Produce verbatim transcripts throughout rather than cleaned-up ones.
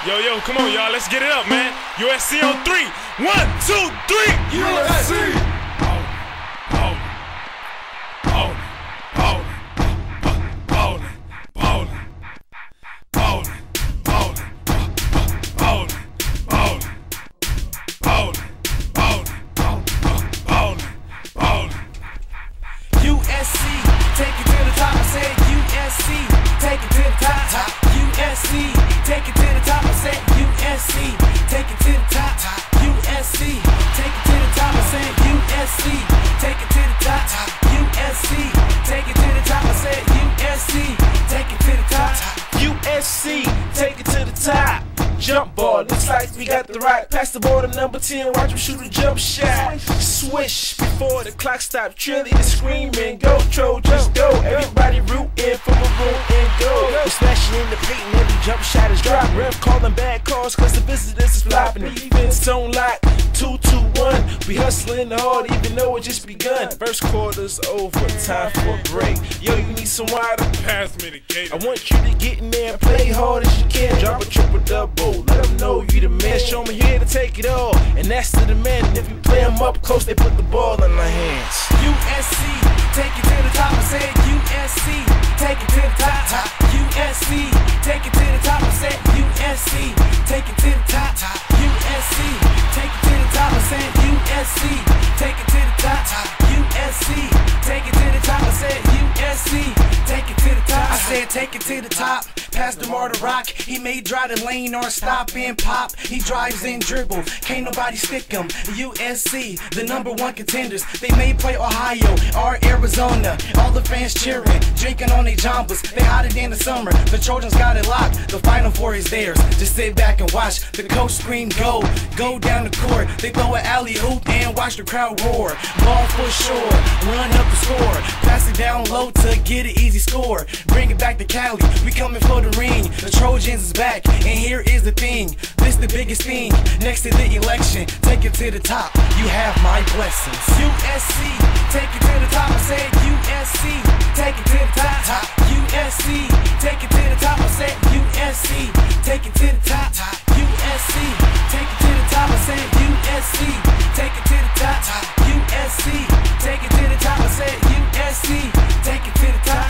Yo, yo, come on, y'all. Let's get it up, man. U S C on three. One, two, three. U S C. U S C, take it to the top. I said U S C, take it to the top. U S C, take it to the top. I said U S C, take it to the top. U S C, take it to the top. I said U S C, take it to the top. U S C, take it to the top. I said U S C, take it to the top. U S C, take it to the top. Jump ball, looks like we got the right. Pass the ball to number ten, watch him shoot a jump shot. Swish before the clock stops. Cheerleaders screaming, go Trojans, go. Everybody rooting for a room and go. We're smashing in the paint and every jump shot is drop. Ref calling bad calls cause the visitors is flopping. Defense on lock, two two one. We hustling hard even though it just begun. First quarter's over, time for a break. Yo, you need some water? Pass me the cake. I want you to get in there and play hard as you can. Drop a triple double, let them know you the man. Show me here to take it all, and that's the demand. And if you play them up close, they put the ball in our hands. U S C, take it to the top. I said U S C, take it to the top. U S C, take it to the top. I said U S C, take it to the top. U S C, take it to the top. I said U S C, take it to the top. U S C, take it to the top. I said U S C, take it to the top. I said take it to the top. Pass the to rock. He may drive the lane or stop and pop. He drives and dribble. Can't nobody stick him. U S C, the number one contenders. They may play Ohio or Arizona. All the fans cheering, drinking on their Jambas. They hotter than the summer. The Trojans got it locked. The Final Four is theirs. Just sit back and watch. The coach scream go. Go down the court. They throw an alley hoop and watch the crowd roar. Ball for sure. Run up the score. Pass it down low to get an easy score. Bring it back to Cali. We coming for the ring. The Trojans is back, and here is the thing. This the biggest thing. Next to the election, take it to the top. You have my blessings. U S C, take it to the top. I said U S C, take it to the top. U S C, take it to the top. I said U S C, take it to the top. U S C, take it to the top. I said U S C, take it to the top. U S C, take it to the top. I said U S C, take it to the top.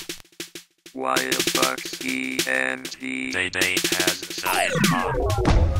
Y F X E N T Day Day has signed on.